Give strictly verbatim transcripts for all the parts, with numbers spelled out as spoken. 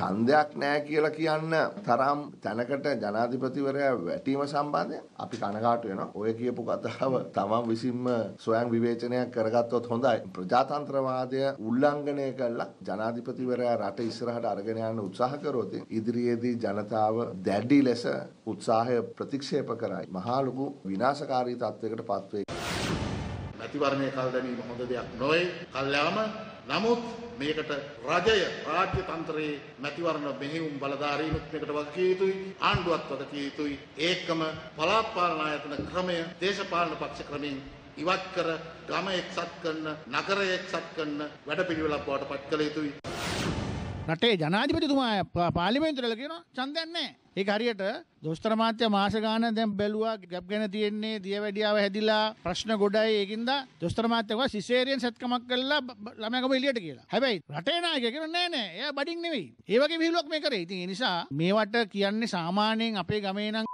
ඡන්දයක් නැහැ කියලා කියන්න තරම් තැනකට ජනාධිපතිවරයා වැටීම සම්බන්ධයෙන් අපි කනගාටු වෙනවා. ඔය කියපු කතාව තමන් විසින්ම ස්වයං විවේචනයක් කරගත්තොත් හොඳයි. ප්‍රජාතන්ත්‍රවාදය උල්ලංඝනය කළා ජනාධිපතිවරයා රට ඉස්සරහට අරගෙන යන්න උත්සාහ කරොත් ඉදිරියේදී ජනතාව දැඩි ලෙස උත්සාහය ප්‍රතික්ෂේප කරයි. මහා ලොකු විනාශකාරී තත්වයකට පත් වෙයි. මැතිවරණය කල් දැමීම හොඳ දෙයක් නොවේ. කල්යාම නමුත් මේකට රජය රාජ්‍ය තන්ත්‍රයේ මැතිවරණ මෙහෙයුම් බලධාරීනුත් මේකට වගකිය යුතුයි. ආණ්ඩුවත් වගකිය යුතුයි. ඒකම පළාත් පාලන ආයතන ක්‍රමය දේශපාලන පක්ෂ ක්‍රමයෙන් ඉවත් කර ගම එක්සත් කරන නගරය එක්සත් කරන වැඩපිළිවෙලක් බවට පත් කළ යුතුයි. රටේ ජනාධිපතිතුමා පාර්ලිමේන්තුවල කියනවා ඡන්දයක් නැහැ. ඒක හරියට දොස්තර මාත්‍ය මාස ගාන දැන් බැලුවා ගැප් ගැන තියෙන්නේ දියවැඩියාව හැදිලා ප්‍රශ්න ගොඩයි ඒකින්ද දොස්තර මාත්‍ය කිව්වා සිසේරියන් සත්කමක් කළා ළමයාගම එළියට කියලා. හැබැයි රටේ නායකයා කියනවා නෑ නෑ එයා බඩින් නෙවෙයි. ඒ වගේ විහිළුවක් මේ කරේ. ඉතින් ඒ නිසා මේවට කියන්නේ සාමාන්‍යයෙන් අපේ ගමේ නම්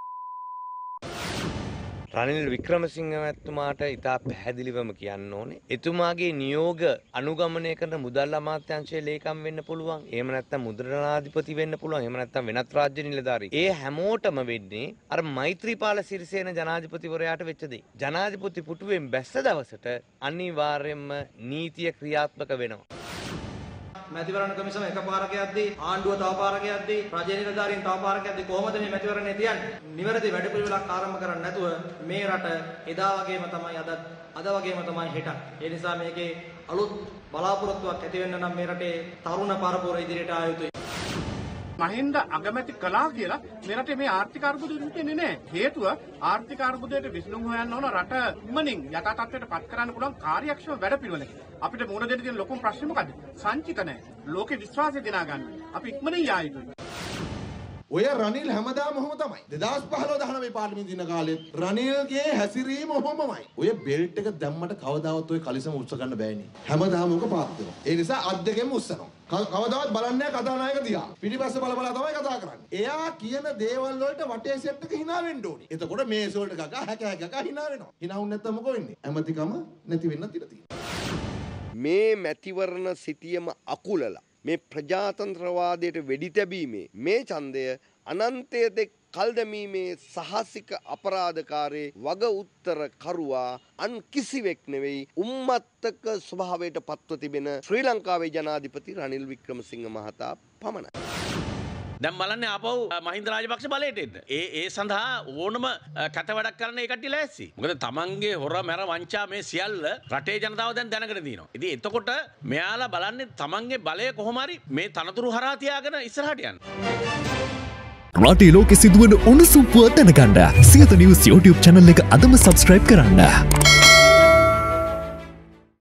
රනිල් වික්‍රමසිංහ මැතිතුමාට ඉතා පැහැදිලිවම කියන්න ඕනේ. එතුමාගේ නියෝග අනුගමනය කරන මුදල් අමාත්‍යාංශයේ ලේකම් වෙන්න පුළුවන්. එහෙම නැත්නම් මුද්‍රණාධිපති වෙන්න පුළුවන්. එහෙම නැත්නම් වෙනත් රාජ්‍ය නිලධාරී. ඒ හැමෝටම වෙන්නේ අර මෛත්‍රීපාල සිරිසේන ජනාධිපතිවරයාට වෙච්ච දේ. ජනාධිපති පුටුවෙන් බැස්ස දවසට අනිවාර්යයෙන්ම නීතිය ක්‍රියාත්මක වෙනවා. මැතිවරණ කමිසම එකපාරක යද්දී ආණ්ඩුව තව පාරක යද්දී රජ නිලධාරීන් තව පාරක යද්දී කොහොමද මේ මැතිවරණය තියන්නේ? නිවැරදි වැඩපිළිවෙලක් ආරම්භ කරන්නේ නැතුව මේ රට එදා වගේම තමයි අදත් අද වගේම තමයි හෙටත්. ඒ නිසා මේකේ අලුත් බලාපොරොත්තුවක් ඇති වෙන්න නම් මේ රටේ තරුණ පරපුර ඉදිරියට ආ යුතුයි. මහින්ද අගමැති කළා කියලා මේ රටේ මේ ආර්ථික අර්බුදෙ නෙන්නේ නැහැ. හේතුව ආර්ථික අර්බුදයට විසඳුම් හොයන්න ඕන රට ඉක්මනින් යථා තත්ත්වයට පත් කරන්න පුළුවන් කාර්යක්ෂම වැඩපිළිවෙලක්. අපිට මුණ දෙන්න තියෙන ලොකුම ප්‍රශ්නේ මොකද්ද? සංචිත නැහැ. ලෝකේ විශ්වාසය දිනා ගන්න. අපි ඉක්මනින් යා යුතුයි. ඔය රනිල් හැමදාම ඔහොම තමයි. දෙදාස් පහළොව දහනවයේ පාර්ලිමේන්තු දින කාලෙත් රනිල්ගේ හැසිරීම ඔහොමමයි. ඔය බෙල්ට් එක දැම්මට කවදාවත් ඔය කලිසම උස්ස ගන්න බෑනේ. හැමදාම උක පාත් වෙනවා. ඒ නිසා අත් දෙකෙන්ම උස්සනවා. කවදාවත් බලන්නේ කතානායක දිහා. පිටිපස්ස බල බල තමයි කතා කරන්නේ. එයා කියන දේවල් වලට වටේ සෙට් එක hina වෙන්න ඕනේ. එතකොට මේස් වලට ගගා හැක හැක ගගා hina වෙනවා. hina වුන් නැත්තම් මොකෝ වෙන්නේ? ඇමතිකම නැති වෙන්නත් ඉඩ තියෙනවා. මේ මැතිවරණ සිටියම අකුලලා මේ ප්‍රජාතන්ත්‍රවාදයට වෙඩි තැබීමේ මේ ඡන්දය අනන්තය දෙක් කල් දැමීමේ සාහසික අපරාධකාරයේ වග උත්තර කරුවා අන් කිසිවෙක් නෙවෙයි උම්මත්තක ස්වභාවයට පත්ව තිබෙන ශ්‍රී ලංකාවේ ජනාධිපති රනිල් වික්‍රමසිංහ මහතා පමණයි. දැන් බලන්න ආපහු මහින්ද රාජපක්ෂ බලයට එන්න. ඒ ඒ සඳහා ඕනම කැත වැඩක් කරන්න ඒ කට්ටිය ලෑස්ති. මොකද තමන්ගේ හොර මැර වංචා මේ සියල්ල රටේ ජනතාව දැන් දැනගෙන තියෙනවා. ඉතින් එතකොට මෙයාලා බලන්නේ තමන්ගේ බලය කොහොම හරි මේ තනතුරු හරහා තියාගෙන ඉස්සරහට යන්න. රටේ ලෝකෙ සිදුවන උණුසුම් පුවත් දැනගන්න සියත නිවුස් YouTube channel එක අදම subscribe කරන්න.